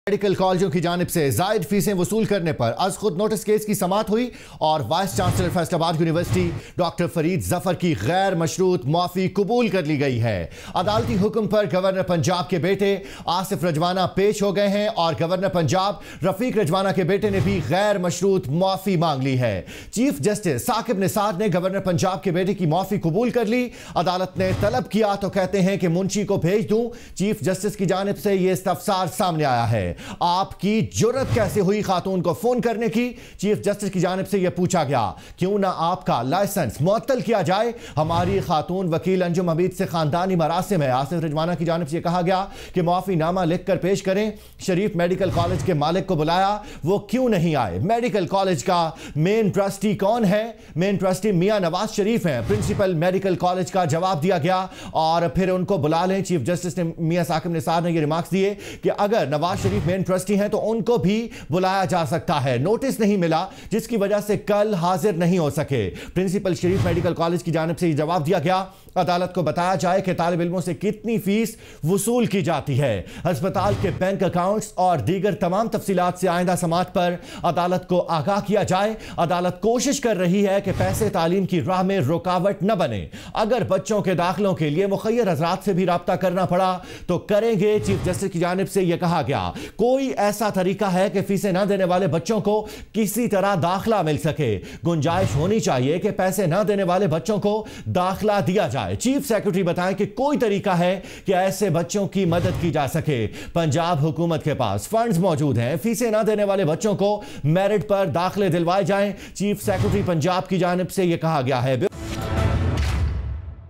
Medical कॉलेजों की जानिब से जायद फीसें वसूल करने पर आज खुद नोटिस केस की समाअत हुई और vice chancellor Faisalabad university doctor Farid Zafar की गैर मशरूत माफी कबूल कर ली गई है। अदालती हुक्म पर गवर्नर पंजाब के बेटे आसिफ रजवाना पेश हो गए हैं और गवर्नर पंजाब रफीक रजवाना के बेटे ने भी गैर मशरूत माफी मांग ली है। चीफ जस्टिस साकिब निसार ने गवर्नर पंजाब के बेटे की माफी कबूल कर ली। अदालत ने तलब किया तो कहते हैं कि मुंशी को भेज दूं। चीफ जस्टिस की जानिब से यह इस्तफसार सामने आया है। आपकी जुर्रत कैसे हुई खातून को फोन करने की? चीफ जस्टिस की जानिब से यह पूछा गया। क्यों ना आपका लाइसेंस मुअत्तल किया जाए? हमारी खातून वकील अंजुम हमीद से खानदानी मरासिम है। आसिफ रजवाना की जानिब से यह कहा गया कि माफीनामा लिखकर पेश करें। शरीफ मेडिकल कॉलेज के मालिक को बुलाया, वो क्यों नहीं आए? मेडिकल कॉलेज का मेन ट्रस्टी कौन है? मेन ट्रस्टी मियां नवाज शरीफ हैं। प्रिंसिपल मेडिकल कॉलेज का जवाब दिया गया और फिर उनको बुला लें। चीफ जस्टिस ने मियां साकिब निसार ने यह रिमार्क्स दिए कि अगर नवाज शरीफ मेन ट्रस्टी हैं तो उनको भी बुलाया जा सकता है। नोटिस नहीं मिला जिसकी वजह से कल हाजिर नहीं हो सके। प्रिंसिपल शरीफ मेडिकल कॉलेज की जानिब से यह जवाब दिया गया, अदालत को बताया जाए कि तालिब इल्मों से कितनी फीस वसूल की जाती है। अस्पताल के बैंक अकाउंट्स और दीगर तमाम तफसीलात से आइंदा समाअत पर अदालत को आगाह किया जाए। अदालत कोशिश कर रही है कि पैसे तालीम की राह में रुकावट न बने। अगर बच्चों के दाखिलों के लिए मुखय्यर हजरात से भी राब्ता करना पड़ा तो करेंगे। चीफ जस्टिस की जानिब से यह कहा गया, कोई ऐसा तरीका है कि फीसें न देने वाले बच्चों को किसी तरह दाखिला मिल सके? गुंजाइश होनी चाहिए कि पैसे न देने वाले बच्चों को दाखिला दिया जाए। चीफ सेक्रेटरी बताएं कि कोई तरीका है कि ऐसे बच्चों की मदद की जा सके। पंजाब हुकूमत के पास फंड्स मौजूद हैं, फीसें न देने वाले बच्चों को मेरिट पर दाखिले दिलवाए जाएं। चीफ सेक्रेटरी पंजाब की जानिब से यह कहा गया है।